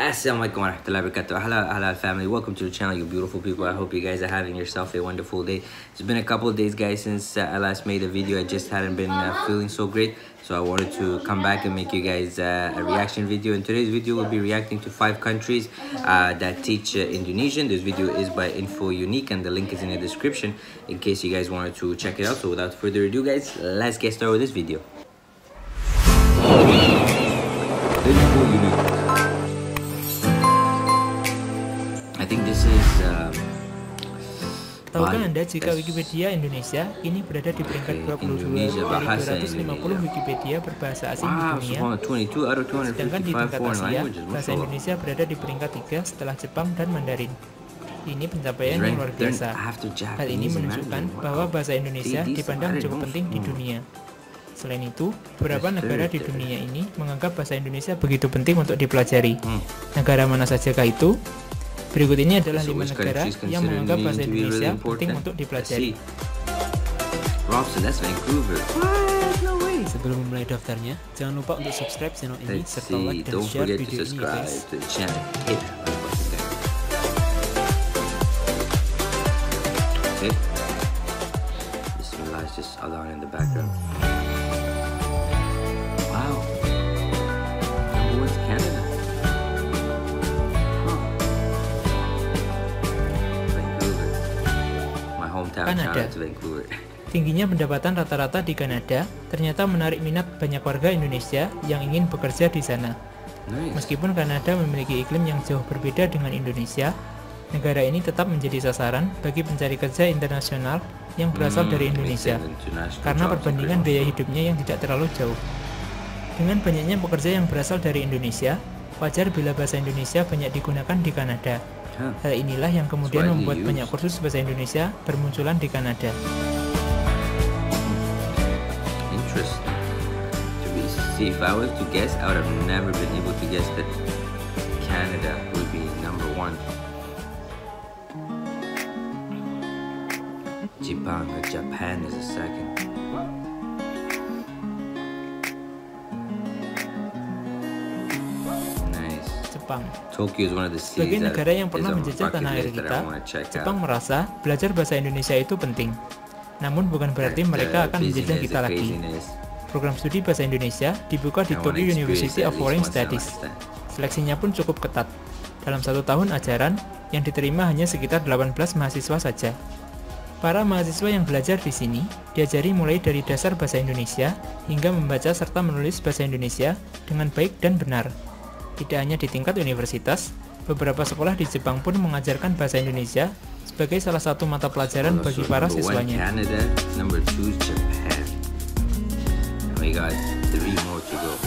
Assalamualaikum warahmatullahi wabarakatuh. Halal family, welcome to the channel, you beautiful people. I hope you guys are having yourself a wonderful day. It's been a couple of days, guys, since I last made a video. I just hadn't been feeling so great, so I wanted to come back and make you guys a reaction video. In today's video, we'll be reacting to 5 countries that teach Indonesian. This video is by Info Unique, and the link is in the description in case you guys wanted to check it out. So without further ado, guys, let's get started with this video. Info Unique. I think this is tahukah Anda jika Wikipedia Indonesia ini berada di peringkat 22 dari 250 Wikipedia berbahasa asing di dunia, sedangkan di tingkat Asia, bahasa Indonesia berada di peringkat 3 setelah Jepang dan Mandarin. Ini pencapaian yang luar biasa. Hal ini menunjukkan bahwa bahasa Indonesia dipandang cukup penting di dunia. Selain itu, beberapa negara di dunia ini menganggap bahasa Indonesia begitu penting untuk dipelajari. Negara mana sajakah itu? Berikut ini adalah 5 negara yang menganggap bahasa Indonesia penting untuk dipelajari. Sebelum memulai daftarnya, jangan lupa untuk subscribe channel ini serta like dan share video ini, guys. Bismillah, it's just Adhan in the background. Wow. Where's Canada? Kanada. Tingginya pendapatan rata-rata di Kanada ternyata menarik minat banyak warga Indonesia yang ingin bekerja di sana. Meskipun Kanada memiliki iklim yang jauh berbeda dengan Indonesia, negara ini tetap menjadi sasaran bagi pencari kerja internasional yang berasal dari Indonesia karena perbandingan biaya hidupnya yang tidak terlalu jauh. Dengan banyaknya pekerja yang berasal dari Indonesia, wajar bila bahasa Indonesia banyak digunakan di Kanada. Hal inilah yang kemudian membuat banyak kursus bahasa Indonesia bermunculan di Kanada. Interesting. If I was to guess, I would have never been able to guess that Canada would be number 1. Japan is a second. Tokyo is one of the sebagai negara yang pernah menjajah tanah air kita, Jepang merasa belajar bahasa Indonesia itu penting. Namun bukan berarti mereka akan menjajah kita lagi. Program studi bahasa Indonesia dibuka di Tokyo University of Foreign Studies. Seleksinya pun cukup ketat. Dalam 1 tahun ajaran, yang diterima hanya sekitar 18 mahasiswa saja. Para mahasiswa yang belajar di sini diajari mulai dari dasar bahasa Indonesia hingga membaca serta menulis bahasa Indonesia dengan baik dan benar. Tidak hanya di tingkat universitas, beberapa sekolah di Jepang pun mengajarkan bahasa Indonesia sebagai salah satu mata pelajaran bagi para siswanya. Canada, number 2 Japan. We got 3 more to go.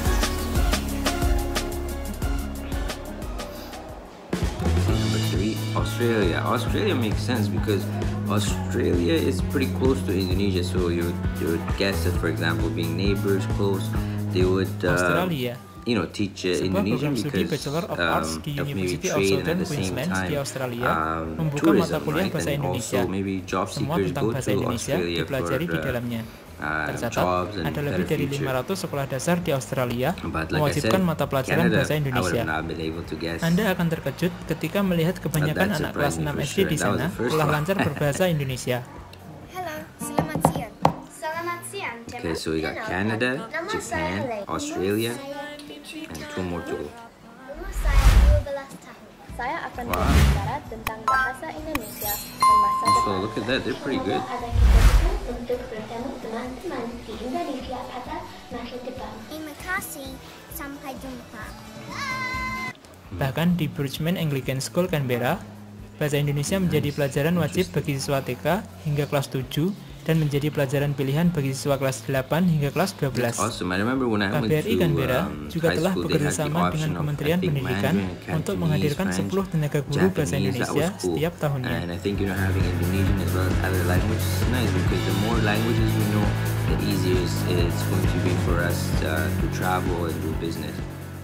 Number 3, Australia. Australia makes sense because Australia is pretty close to Indonesia, so you would guess that, for example, being neighbors close, they would Australia teach Indonesian because Bachelor of Arts di University of Southern Queensland di Australia membuka mata kuliah bahasa Indonesia. Semua tentang bahasa Indonesia dipelajari di dalamnya. Tercatat, ada lebih dari 500 sekolah dasar di Australia mewajibkan mata pelajaran bahasa Indonesia. Anda akan terkejut ketika melihat kebanyakan anak kelas 6 SD di sana telah lancar berbahasa Indonesia. Halo, selamat siang. Selamat siang. Okay, so we got Canada, Japan, Australia, and 2 more to go. Umur saya 12 tahun. Saya akan berbicara tentang bahasa Indonesia dan masa depan. So look at that, they're pretty good. Ada kita untuk bertemu teman-teman di Indonesia pada masa depan. Terima kasih. Sampai jumpa. Bahkan di Bridgman Anglican School Canberra, bahasa Indonesia menjadi pelajaran wajib bagi siswa TK hingga kelas 7 dan menjadi pelajaran pilihan bagi siswa kelas 8 hingga kelas 12. KBRI Canberra juga telah bekerjasama dengan Kementerian Pendidikan untuk menghadirkan 10 tenaga guru bahasa Indonesia setiap tahunnya. And I think having Indonesian as well as other languages is nice because the more languages we know, the easier it's going to be for us to travel and do business.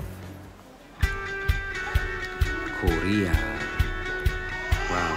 Korea. Wow.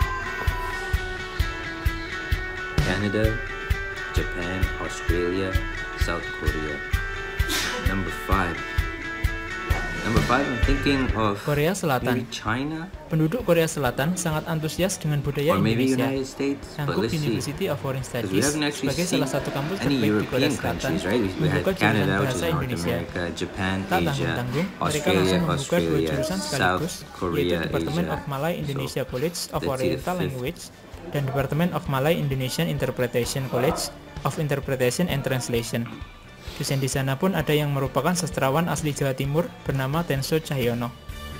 Canada, Japan, Australia, South Korea. Number 5. Number 5, I'm thinking of Korea Selatan. maybe China. Penduduk Korea Selatan sangat antusias dengan budaya Indonesia. United States, Sanggup University of Foreign Studies sebagai salah satu kampus terbaik di Korea Selatan membuka jurusan bahasa Indonesia. Japan, Tak tanggung-tanggung, mereka langsung membuka 2 jurusan sekaligus, yaitu Department of Malay Indonesia College of Oriental Language dan Department of Malay Indonesian Interpretation College of Interpretation and Translation. Dosen di sana pun ada yang merupakan sastrawan asli Jawa Timur bernama Tenso Cahyono.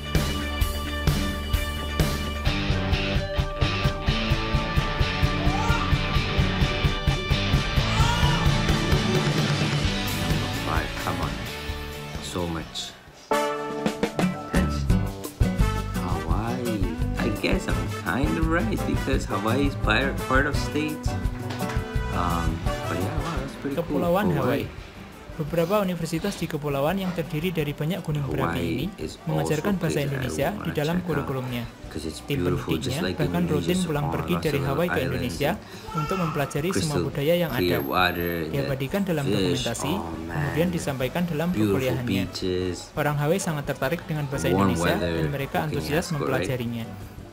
Come on, so much. That's Hawaii. I guess I'm kind of right because Hawaii is part of states. But yeah, wow, that's pretty cool. Kepulauan Hawaii. Beberapa universitas di kepulauan yang terdiri dari banyak gunung berapi ini mengajarkan bahasa Indonesia di dalam kurikulumnya. Tim pendidiknya bahkan rutin pulang pergi dari Hawaii ke Indonesia untuk mempelajari semua budaya yang ada. Diabadikan dalam dokumentasi, kemudian disampaikan dalam perkuliahannya. Orang Hawaii sangat tertarik dengan bahasa Indonesia dan mereka antusias mempelajarinya.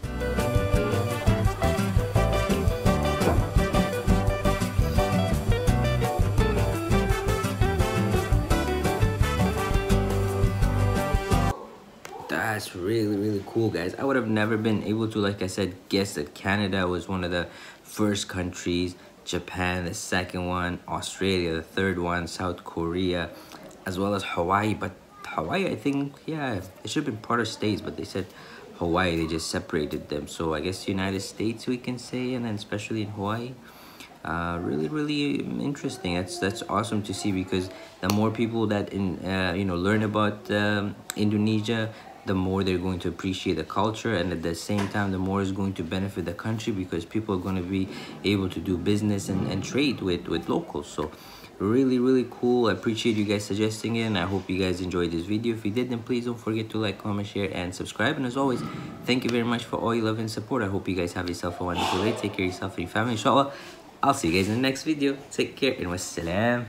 That's really cool, guys. I would have never been able to, like I said, guess that Canada was one of the first countries, Japan the second one, Australia the third one, South Korea, as well as Hawaii. But Hawaii, I think, yeah, it should have been part of states, but they said Hawaii, they just separated them. So I guess United States we can say, and then especially in Hawaii. Really interesting. That's awesome to see, because the more people that learn about Indonesia, the more they're going to appreciate the culture, and at the same time the more is going to benefit the country, because people are going to be able to do business and trade with locals. So really cool. I appreciate you guys suggesting it, and I hope you guys enjoyed this video. If you did, then please don't forget to like, comment, share, and subscribe. And as always, thank you very much for all your love and support. I hope you guys have yourself a wonderful day. Take care of yourself and your family, inshallah. I'll see you guys in the next video. Take care and wassalam.